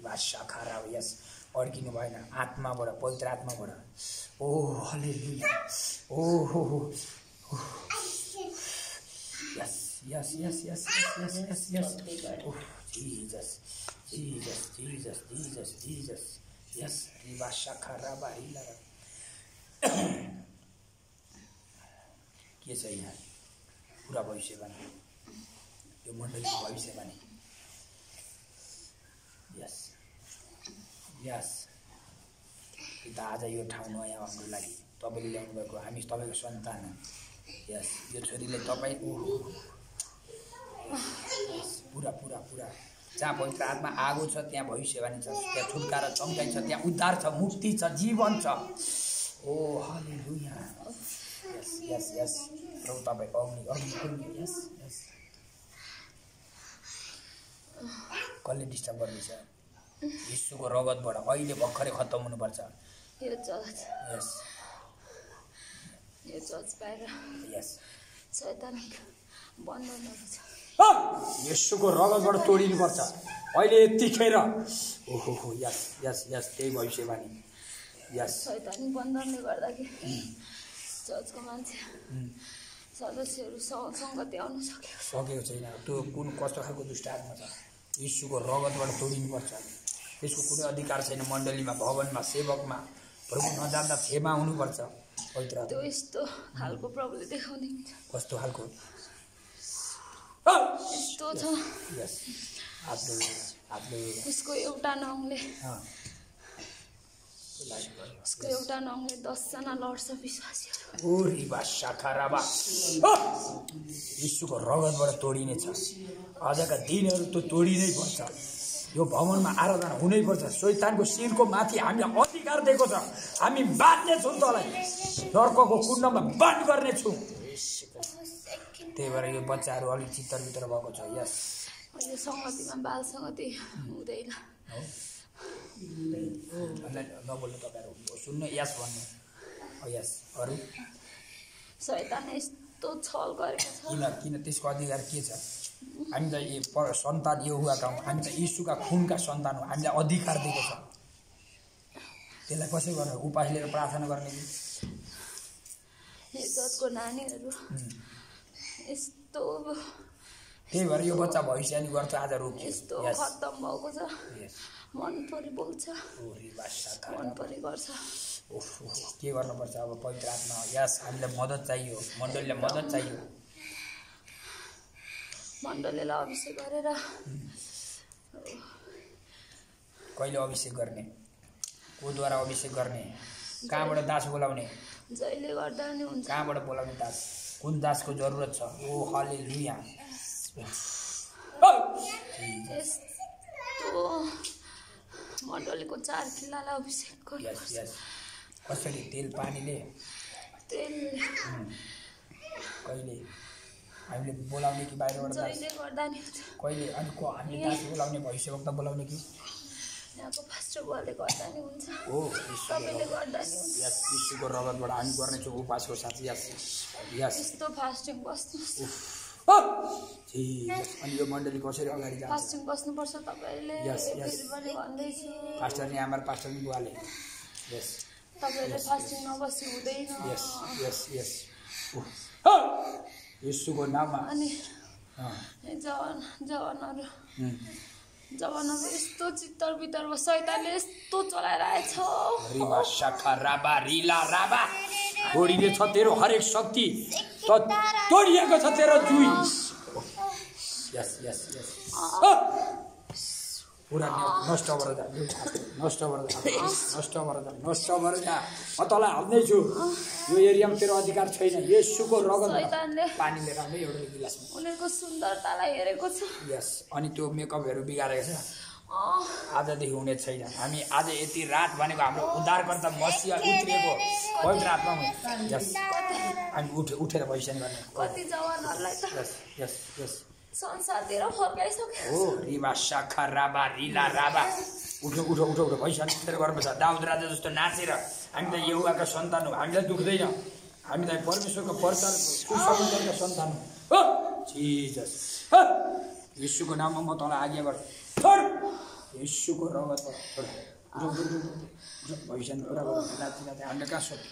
भाषा खरा यस अड्किनु भएन आत्माबाट पवित्र आत्माबाट ओ हालेलुया ओ हो yes yes yes yes yes yes yes ओ Jesus Jesus Jesus Jesus Jesus yes भाषा खरा बाहिला के छ यहाँ पुरा भविष्यवाणी यो मण्डलीको भविष्यवाणी यस यस पिता आज यो ठाउँ नयाँ हाम्रो लागि तपाईँले ल्याउनु भएको हामी तपाईँको सन्तान यस यो छोरीले तपाईँ पुरा पुरा पुरा जहाँ पवित्र आत्मा आगो छ त्यहाँ भविष्यवाणी छ त्यहाँ छुटकारा चम्काइ छ त्यहाँ उद्धार छ मुक्ति छ जीवन छ ओ हालेलुया यस यस यस प्रभु तपाईँको अग्नि यस यस कसले डिस्टर्ब गर्दैछ यीशुको रगतबाट अहिले भर्खरै खत्तम हुनुपर्छ यो चर्च बाहिर यस शैतान बन्द गर्नुपर्छ यीशुको रगतबाट तोडिनुपर्छ अहिले यतिखेर ओहो हो यस यस यस त्यही भविष्यवाणी यस शैतान बन्दरले गर्दाखेरि चर्चको मान्छे सदस्यहरू सङ्गति आउन सकेको छैन त्यो कुन कस्तो खालको दुष्ट आत्मा छ यीशुको रगतबाट तोडिनुपर्छ त्यसको कुनै अधिकार छैन मण्डलीमा भवनमा सेवकमा प्रभु नजान्दा क्षमा हुनुपर्छ पवित्र त्यो यस्तो खालको प्रभुले देखाउने कस्तो खालको यस्तो छ यस आत्मा उसको एउटा नङले उसको एउटा नङले 10 जना लड्छ विश्वासीहरू ओरी भाषा खराबा यीशुको रगतबाट तोडिनेछ आजका दिनहरू त्यो तोडिनै पर्छ यो भवनमा आराधना हुनै पर्छ शैतानको शिरको माथि हामीलाई अधिकार दिएको छ हामी बाँध्नेछौँ तँलाई नर्कको कुण्डमा बन्द गर्नेछौँ त्यही भएर यो बच्चाहरू अलिक चित्तरभित्र भएको छ यस अहिले सङ्गतिमा बाल सङ्गति हुँदैन नबोल्नु तपाईँहरू सुन्नु यस भन्नु यस अरू शैतान यस्तो छल गरेको छ किन त्यसको अधिकार के छ हामी त सन्तान यो हुँका हौँ हामी त यीशुका खुनका सन्तान हो हामीलाई अधिकार दिएको छ त्यसलाई कसै गर्ने उपास लिएर प्रार्थना गर्ने कि चर्चको नानीहरू यस्तो त्यही भएर यो बच्चा भविष्यवाणी गर्छ आज रोकियो यस्तो खत्तम भएको छ मन परि बोल्छ मन परि गर्छ के गर्नुपर्छ अब पवित्र आत्मा यस हामीलाई मद्दत चाहियो मण्डलीलाई मद्दत चाहियो मण्डलीलाई अभिषेक गरेर कहिले अभिषेक गर्ने कोद्वारा अभिषेक गर्ने कहाँबाट दास बोलाउने जहिले गर्दा नि हुन्छ कहाँबाट बोलाउने दास कुन दासको जरुरत छ ओ हालेलुया यस्तो मण्डलीको 4 किल्लालाई अभिषेक गर्नु कसरी तेल पानीले तेल कहिले हामीले बोलाउने कि बाहिरबाट जहिले गर्दा नि कहिले अनि को हामीले दास बोलाउने भविष्यवक्ता बोलाउने कि यहाँको पास्टर बुवाले गर्दा नि हुन्छ हो तपाईँले गर्दा नि हुन्छ यस यीशुको रगतबाट हामी गर्नेछौँ उपासको साथी यस यस्तो फास्टिङ बस्नु अनि यो मण्डली कसरी अगाडि जान्छ फास्टिङ बस्नुपर्छ तपाईँले पनि भन्दैछु पास्टर नि हाम्रो पास्टर नि बुवाले यस तपाईँले फास्टिङ नबसी हुँदैन यस यस यस यीशुको नाममा अनि जवानहरू यस्तो चित्तर भित्रमा शैतानले यस्तो चलाइरहेछ रिबा शाखा राबा रिला राबा तोडिने छ तेरो हरेक शक्ति तोडिएको छ तेरो जुई यस यस यस पुरा नष्ट भएर जा नष्ट भएर म तँलाई हाल्दैछु यो एरियामा तेरो अधिकार छैन येशूको रगत पानी लिएर आउने एउटा गिलासमा उनीहरूको सुन्दरतालाई हेरेको छु यस अनि त्यो मेकअपहरू बिगारेको छ आजदेखि हुने छैन हामी आज यति रात भनेको हाम्रो उद्धारकर्ता मसीहा उत्रिएको पवित्र आत्मामा यस हामी उठेर भविष्यवाणी गर्ने कति जवानहरूलाई त यस यस यस संसारतिर फर्काइसक्यो हो रिबा शाखा राबा रिला राबा उठो उठो उठो उठो भविष्यवाणी उठेर गर्नुपर्छ दाउद राजा जस्तो नाचेर हामी त यहोवाका सन्तान हो हामीलाई दुख्दैन हामी त परमेश्वरको प्रचार सुसमाचारका सन्तान हो जिजस येशूको नाममा म तँलाई आज्ञा गर्छु येशूको रगत भविष्य कुरा गर्नु हामीले कहाँ सक्छ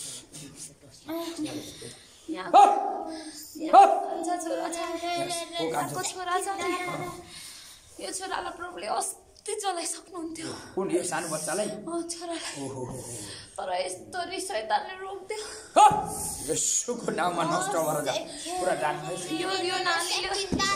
यो छोरालाई प्रभुले अस्ति चलाइसक्नुहुन्थ्यो कुन यो सानो बच्चालाई छोरालाई तर यस्तो रिस शैतानले रोक्दियो येशूको नाममा नष्ट भएर जा पुरा डाक्नु यो नानीले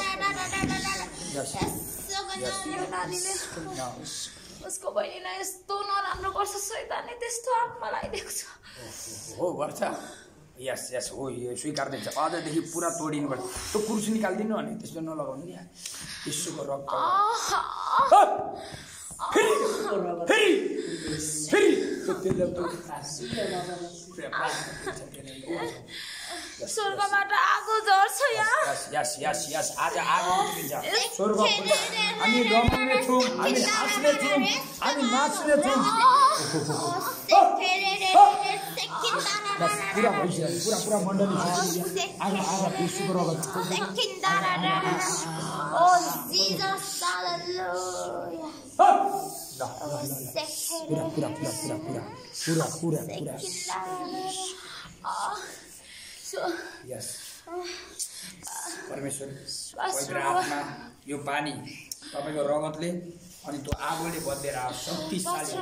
उसको बहिनीलाई यस्तो नराम्रो गर्छ शैतानले त्यस्तो आत्मा लगाइदिएको छ हो गर्छ यस यस हो यो स्वीकार्दैछ अझदेखि पुरा तोडिनुपर्छ त्यो कुर्सी निकालिदिनु अनि त्यसो नलगाउनु नि येशूको रगत स्वर्गबाट आगो झर्छ यहाँ यस यस यस आज आगो उठिन्छ स्वर्ग हामी रमाउने छौँ हामी नाच्ने छौँ हामी नाच्ने छौँ पुरा भइसक्यो पुरा मण्डली आगा आगा येशूको रगत पुरा यस परमेश्वर पवित्र आत्मा यो पानी तपाईको रगतले अनि त्यो आगोले बदलेर शक्तिशाली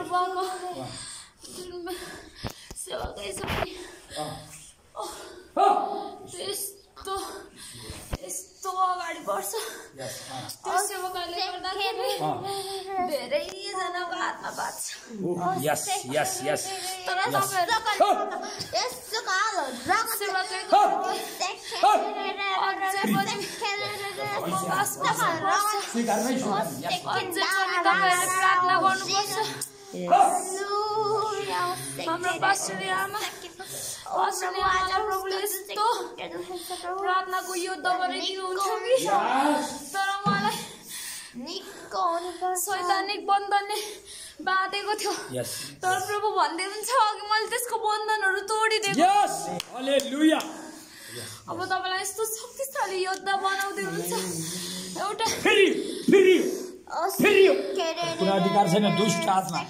यस्तो अगाडि बढ्छ त्यो सेवकले गर्दाखेरि धेरैजनाको हातमा बाँच्छ यस यस यस तर तपाईँहरू प्रार्थना गर्नुपर्छ हाम्रो पास्टरले आमा प्रभुले यस्तो प्रार्थनाको युद्ध गरिदिनुहुन्छ कि तर मलाई शैतानिक बन्धनले बाँधेको थियो तर प्रभु भन्दै हुन्छ अघि मैले त्यसको बन्धनहरू तोडिदिएको अब तपाईँलाई यस्तो शक्तिशाली योद्धा बनाउँदै हुन्छ एउटा अधिकार छैन दुष्ट आत्मा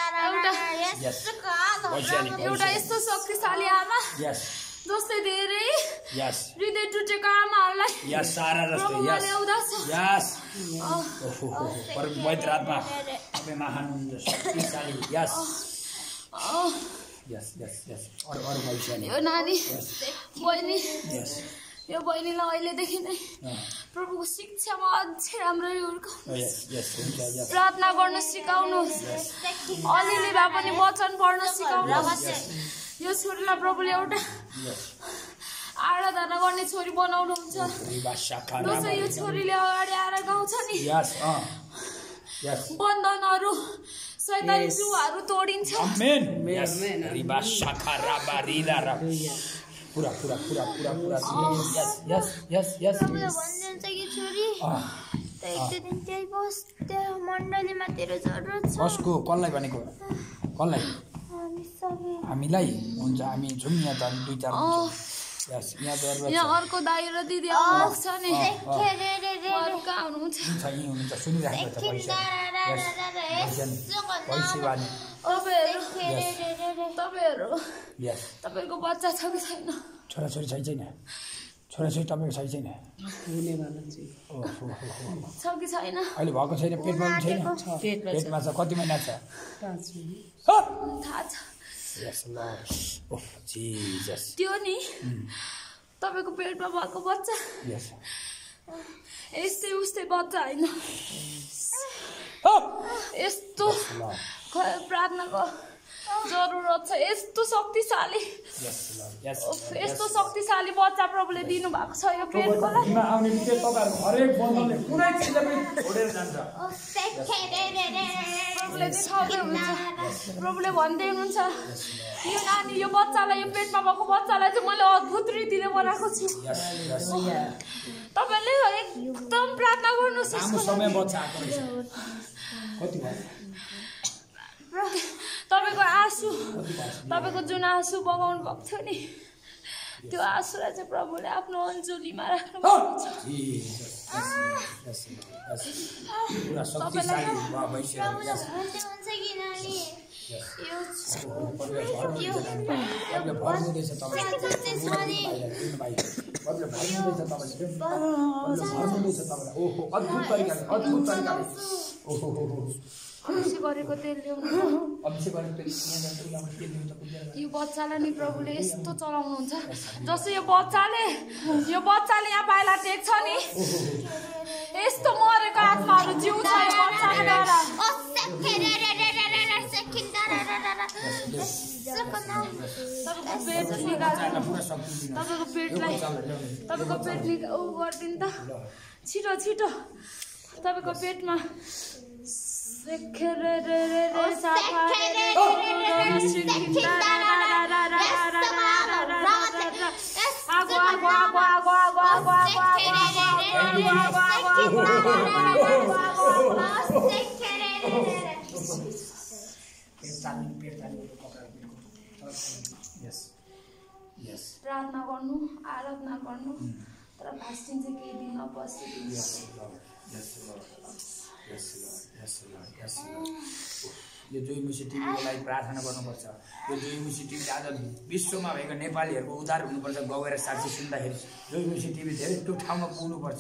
एउटा यस्तो शक्तिशाली आमा जस्तै धेरै हृदय टुटेको आमाहरूलाई पवित्र आत्मा तपाईँ महान हुनुहुन्छ शक्तिशाली यो नानी बहिनी यो बहिनीलाई अहिलेदेखि नै प्रभुको शिक्षामा अझै राम्ररी हुर्काउनुहोस् प्रार्थना गर्न सिकाउनुहोस् अलिअलि भए पनि वचन पढ्न सिकाउनुहोस् यो छोरीलाई प्रभुले एउटा आराधना गर्ने छोरी बनाउनुहुन्छ जसै यो छोरीले अगाडि आएर गाउँछ नि बन्धनहरू शैतानी जुवाहरू तोडिन्छ पुरा कसको कसलाई भनेको कसलाई हामीलाई हुन्छ हामी छौँ यहाँ त दुई चार यहाँ अर्को दाइ र दिदी आउनु छ नि हुनुहुन्छ सुनिराख्नु तपाईँको बच्चा छ कि छैन छोराछोरी छैन छोराछोरी तपाईँको छैन छ कि छैन अहिले भएको छैन पेटमा पनि छैन पेटमा छ कति महिना छ थाहा छ त्यो नि तपाईँको पेटमा भएको बच्चा यस्तै उस्तै बच्चा होइन यस्तो प्रार्थनाको जरुरत छ यस्तो शक्तिशाली बच्चा प्रभुले दिनु भएको छ यो पेटको लागि प्रभुले भन्दै हुनुहुन्छ यो नानी यो बच्चालाई यो पेटमा भएको बच्चालाई चाहिँ मैले अद्भुत रीतिले बनाएको छु तपाईँले एकदम प्रार्थना गर्नुहोस् तपाईँको आँसु तपाईँको जुन आँसु बगाउनु भएको थियो नि त्यो आँसुलाई चाहिँ प्रभुले आफ्नो अञ्जुलीमा राख्नु भएको छ पुरा शक्तिशाली भइसक्यो भर्नुहुँदैछ तपाईँलाई ओहो अद्भुत तरिकाले ओहो अभिषेक गरेको तेल ल्याउनु यो बच्चालाई नि प्रभुले यस्तो चलाउनुहुन्छ जस्तो यो बच्चाले यहाँ पाइला टेक्छ नि यस्तो मरेको आत्माहरू जिउँछ यो बच्चाले द्वारा तपाईँको पेटलाई गरिदिनु त छिटो तपाईँको पेटमा प्रार्थना गर्नु आराधना गर्नु तर फास्टिङ चाहिँ केही दिन नबसिदिनु यो जयमसी टिभीको लागि प्रार्थना गर्नुपर्छ यो जयमसी टिभी आज विश्वमा भएको नेपालीहरूको उद्धार हुनुपर्छ गएर साक्षी सुन्दाखेरि जयमसी टिभी धेरै त्यो ठाउँमा पुग्नुपर्छ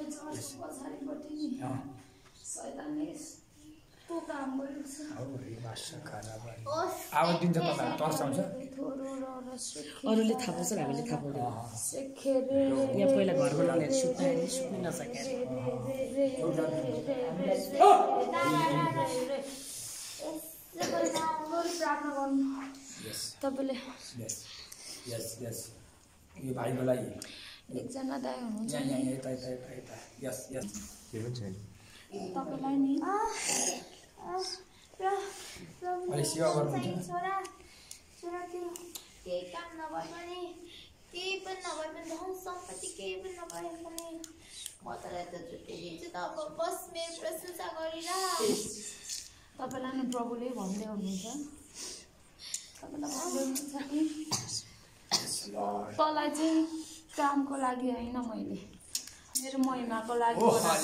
आवाज दिन्छ तपाईँलाई तर्साउँछ अरूले थाहा पाउँछ हामीले थाहा पाउँदैन यहाँ पहिला घरमा लगेर सुत्नै नसकेर प्रार्थना गर्नु तपाईँले यो भाइको लागि एकजना दाइ हुनुहुन्छ तपाईँलाई नि सेवा गर्नुहुन्छ केही काम नभए पनि केही पनि नभए पनि धन सम्पत्ति केही पनि नभए पनि म तँलाई त छुट्याइदिन्छु त अब बस मेरो प्रशंसा गरेर तपाईँलाई नि प्रभुले भन्दै हुनुहुन्छ तपाईँलाई भन्दै हुनुहुन्छ कि तँलाई चाहिँ कामको लागि होइन मैले मेरो महिमाको लागि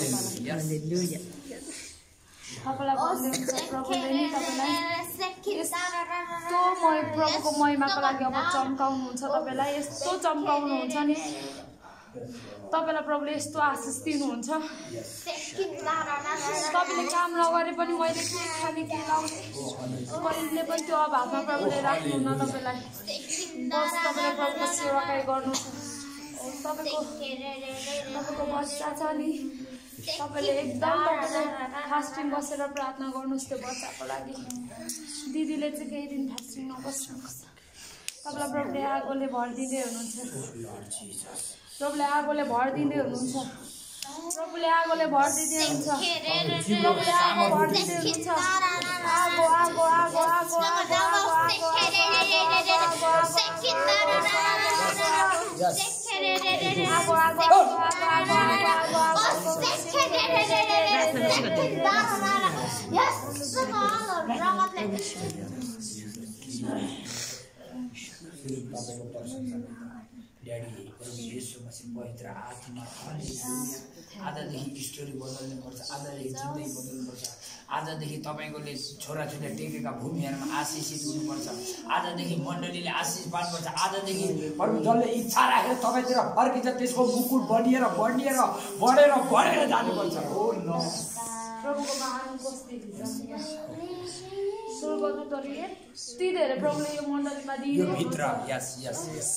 तपाईँलाई भन्दै हुन्छ प्रभुले नि तपाईँलाई यस्तो प्रभुको महिमाको लागि अब चम्काउनुहुन्छ तपाईँलाई यस्तो चम्काउनुहुन्छ नि तपाईँलाई प्रभुले यस्तो आशिष दिनुहुन्छ तपाईँले काम नगरे पनि मैले के खाने के लाउने कहिले पनि त्यो अभावमा प्रभुले राख्नुहुन्न तपाईँलाई बस तपाईँले प्रभुको सेवाकाई गर्नु तपाईँको बच्चा छ नि तपाईँले एकदम फास्टिङ बसेर प्रार्थना गर्नुहोस् त्यो बच्चाको लागि दिदीले चाहिँ केही दिन फास्टिङ नबस्नुपर्छ तपाईँलाई प्रभुले आगोले भर दिँदै हुनुहुन्छ प्रभुले आगोले भर दिँदै हुनुहुन्छ प्रभुले आगोले भर दिँदै हुनुहुन्छ प्रभुले आगो भर दिँदै हुनुहुन्छ आगो आगो आगो आगो ड्याडी यीशु मसीह पवित्र आत्मा आजदेखि स्टोरी बदल्नुपर्छ आजदेखि जिन्दगी बदल्नुपर्छ आजदेखि तपाईँकोले छोराछोरी टेकेका भूमिहरूमा आशिषित हुनुपर्छ आजदेखि मण्डलीले आशिष पाउनुपर्छ आजदेखि अरू जसले इच्छा राखेर तपाईँतिर फर्किन्छ त्यसको मुकुट बढेर जानुपर्छ हो न प्रभुको महान उपस्थिति छ स्वर्गदूतहरू यति धेरै प्रभुले यो मण्डलीमा दिनु भित्र यस यस यस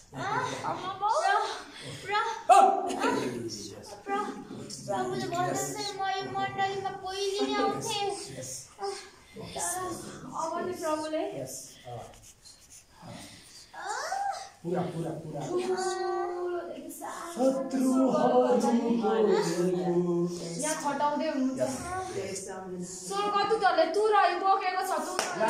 प्रभुले भन्नुहुन्छ म यो मण्डलीमा पहिले नै आउँथे अब नि प्रभुले पुरा पुरा पुरा यहाँ खटाउँदै हुनुहुन्छ स्वर्गदूतहरूले तुरै बोकेको छ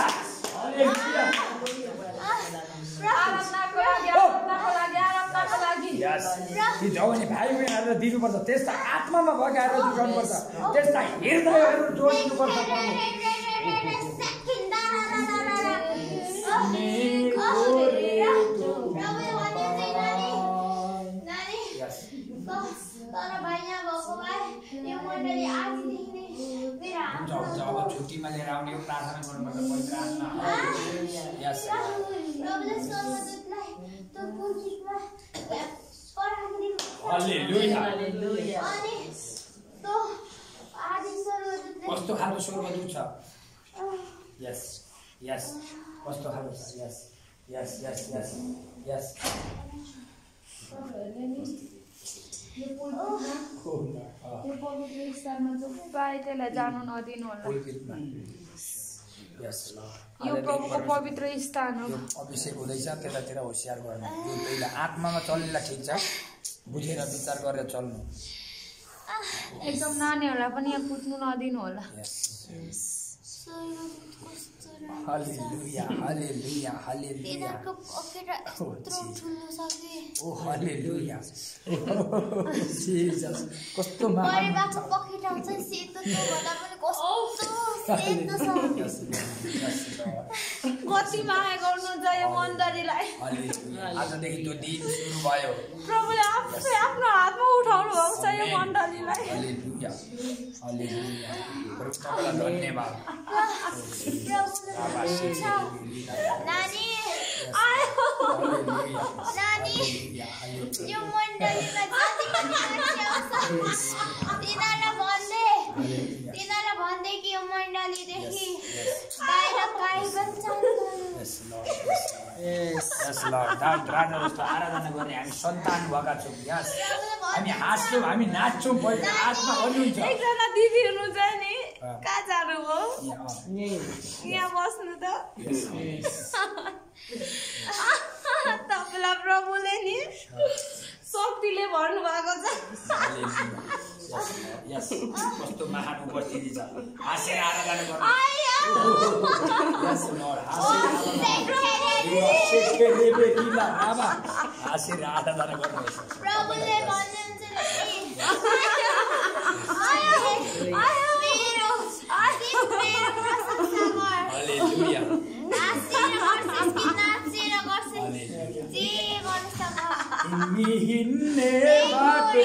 जवानी भाइ बहिनीहरूलाई दिनुपर्छ त्यस्ता आत्मामा बगाएर जुटाउनुपर्छ त्यस्ता हृदयहरू जोडिनुपर्छ तर भाइ यहाँ भएको यो मण्डली आजदेखि नै मेरो हुन्छ हुन्छ अब छुट्टीमा लिएर आउने हो प्रार्थना गर्नुपर्छ पवित्र आत्मा यस प्रभुले स्वर्गदूतलाई त्यो पुलकितमा पराखिदिनु हालेलुया अनि त्यो आदि स्वर्गदूतले कस्तो खालको स्वर्गदूत छ यस यस कस्तो खालको छ यस यस यस यस यस यो पवित्र स्थानमा जो पाए त्यसलाई जानु नदिनु होला यो प्रभुको पवित्र स्थान हो अभिषेक हुँदैछ त्यतातिर होसियार गर्नु यो पहिला आत्मामा चल्नेलाई ठिक छ बुझेर विचार गरेर चल्नु एकदम नानीहरूलाई पनि यहाँ कुद्नु नदिनु होला हालेलुया हालेलुया हालेलुया तिनीहरूको पकेट यत्रो ठुलो छ कि ओ हालेलुया जिजस कस्तो महान परिवारको पकेट आउँछ सेतो त्यो भन्दा पनि कस्तो सेतो छ कति माया गर्नुहुन्छ यो मण्डलीलाई आजदेखि त्यो दिन सुरु भयो प्रभुले आफै आफ्नो हातमा उठाउनु भएको छ यो मण्डलीलाई हालेलुया हालेलुया प्रभुलाई धन्यवाद नानी नानी यो मण्डलीमा जति पनि मान्छे आउँछ तिनीहरूलाई भन्दै कि यो मण्डलीदेखि बाहिर काहीँ पनि राजा जस्तो आराधना गर्ने हामी सन्तान भएका छौँ यस हामी हाँस्छौँ हामी नाच्छौँ पहिला आत्मा भन्नुहुन्छ एकजना दिदी हुनुहुन्छ नि कहाँ जानुभयो यहाँ बस्नु त तपाईँलाई प्रभुले नि शक्तिले भन्नु भएको छ कस्तो महान उपस्थिति छ हाँसेर आराधना गर्नु हाँसेर आराधना गर्नुहोस् प्रभुले भन्नुहुन्छ हालेलुया तिमी हिँड्ने बाटो